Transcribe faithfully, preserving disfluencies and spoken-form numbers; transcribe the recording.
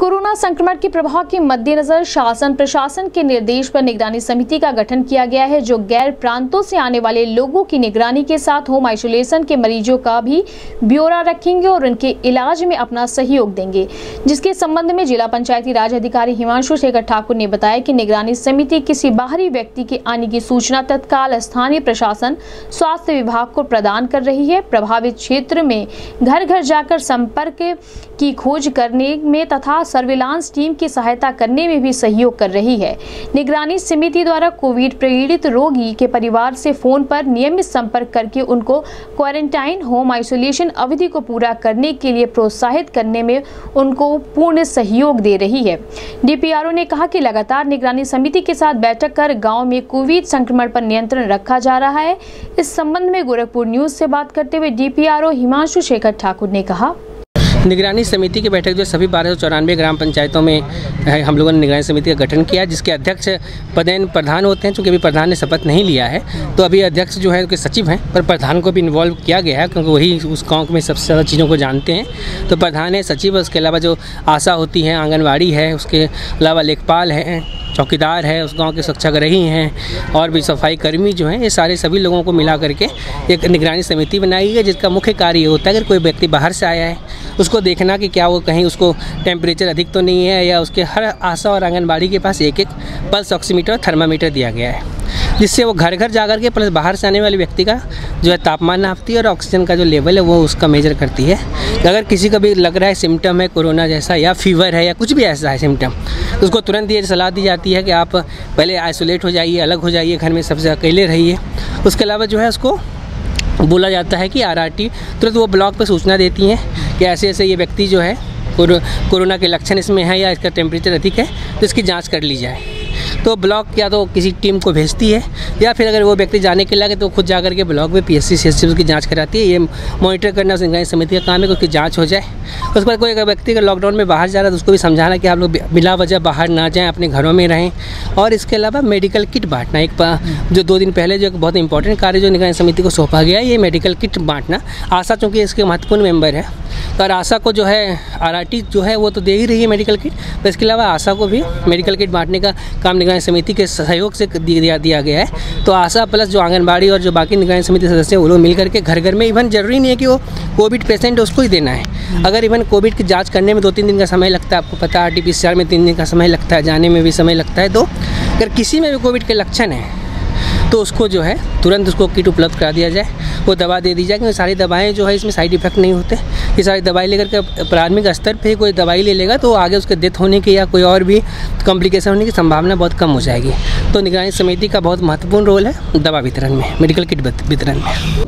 Corona संक्रमण के प्रभाव के मद्देनजर शासन प्रशासन के निर्देश पर निगरानी समिति का गठन किया गया है, जो गैर प्रांतों से आने वाले लोगों की निगरानी के साथ होम आइसोलेशन के मरीजों का भी ब्यौरा रखेंगे और उनके इलाज में अपना सहयोग देंगे। जिसके संबंध में जिला पंचायती राज अधिकारी हिमांशु शेखर ठाकुर ने बताया कि निगरानी समिति किसी बाहरी व्यक्ति के आने की सूचना तत्काल स्थानीय प्रशासन स्वास्थ्य विभाग को प्रदान कर रही है। प्रभावित क्षेत्र में घर घर जाकर संपर्क की खोज करने में तथा सर्विलांस टीम की सहायता करने में भी सहयोग कर रही है। निगरानी समिति द्वारा कोविड पीड़ित रोगी के परिवार से फोन पर नियमित संपर्क करके उनको क्वारंटाइन होम आइसोलेशन अवधि को पूरा करने के लिए प्रोत्साहित करने में उनको पूर्ण सहयोग दे रही है। डीपीआरओ ने कहा कि लगातार निगरानी समिति के साथ बैठक कर गाँव में कोविड संक्रमण पर नियंत्रण रखा जा रहा है। इस संबंध में गोरखपुर न्यूज से बात करते हुए डीपीआरओ हिमांशु शेखर ठाकुर ने कहा, निगरानी समिति की बैठक जो सभी बारह सौ चौरानवे ग्राम पंचायतों में हम लोगों ने निगरानी समिति का गठन किया, जिसके अध्यक्ष पदेन प्रधान होते हैं। चूँकि अभी प्रधान ने शपथ नहीं लिया है, तो अभी अध्यक्ष जो है उनके सचिव हैं, पर प्रधान को भी इन्वॉल्व किया गया है क्योंकि वही उस गाँव में सबसे ज़्यादा चीज़ों को जानते हैं। तो प्रधान है, सचिव है, उसके अलावा जो आशा होती है, आंगनबाड़ी है, उसके अलावा लेखपाल हैं, चौकीदार है, उस गांव के स्वच्छाग्रही हैं और भी सफाई कर्मी जो हैं, ये सारे सभी लोगों को मिला करके एक निगरानी समिति बनाई है, जिसका मुख्य कार्य ये होता है अगर कोई व्यक्ति बाहर से आया है उसको देखना कि क्या वो कहीं उसको टेम्परेचर अधिक तो नहीं है, या उसके हर आशा और आंगनबाड़ी के पास एक एक पल्स ऑक्सीमीटर और थर्मामीटर दिया गया है, जिससे वो घर घर जा कर के प्लस बाहर से आने वाले व्यक्ति का जो है तापमान नापती है और ऑक्सीजन का जो लेवल है वो उसका मेजर करती है। अगर किसी का भी लग रहा है सिम्टम है कोरोना जैसा या फीवर है या कुछ भी ऐसा है सिम्टम, तो उसको तुरंत ये सलाह दी जाती है कि आप पहले आइसोलेट हो जाइए, अलग हो जाइए, घर में सबसे अकेले रहिए। उसके अलावा जो है उसको बोला जाता है कि आरआरटी तुरंत वो ब्लॉक पर सूचना देती हैं कि ऐसे ऐसे ये व्यक्ति जो है कोरोना के लक्षण इसमें है या इसका टेम्परेचर अधिक है, तो इसकी जांच कर ली जाए। तो ब्लॉक या तो किसी टीम को भेजती है या फिर अगर वो व्यक्ति जाने के लगे तो खुद जाकर के ब्लॉक में पीएससी सीएससी उसकी जांच कराती है। ये मॉनिटर करना उस निगरानी समिति का काम है कि उसकी जांच हो जाए। उसके बाद कोई अगर व्यक्ति अगर लॉकडाउन में बाहर जा रहा है तो उसको भी समझाना कि आप लोग बिला वजह बाहर ना जाएँ, अपने घरों में रहें। और इसके अलावा मेडिकल किट बांटना, एक जो दो दिन पहले जो एक बहुत इंपॉर्टेंट कार्य जो निगरानी समिति को सौंपा गया है, ये मेडिकल किट बांटना। आशा चूँकि इसके महत्वपूर्ण मेंबर है, और आशा को जो है आरआरटी जो है वो तो दे ही रही है मेडिकल किट, पर इसके अलावा आशा को भी मेडिकल किट बांटने का काम निगरानी समिति के सहयोग से दिया दिया गया है। तो आशा प्लस जो आंगनबाड़ी और जो बाकी निगरानी समिति सदस्य वो लोग मिल करके घर घर में, इवन जरूरी नहीं है कि वो कोविड पेशेंट उसको ही देना है। अगर इवन कोविड की जाँच करने में दो तीन दिन का समय लगता है, आपको पता है R T P C R में तीन दिन का समय लगता है, जाने में भी समय लगता है, तो अगर किसी में भी कोविड के लक्षण है तो उसको जो है तुरंत उसको किट उपलब्ध करा दिया जाए, वो दवा दे दी जाए। क्योंकि सारी दवाएं जो है इसमें साइड इफेक्ट नहीं होते। ये सारी दवाई लेकर के प्राथमिक स्तर पे कोई दवाई ले लेगा तो आगे उसके डेथ होने की या कोई और भी कॉम्प्लिकेशन होने की संभावना बहुत कम हो जाएगी। तो निगरानी समिति का बहुत महत्वपूर्ण रोल है दवा वितरण में, मेडिकल किट वितरण में।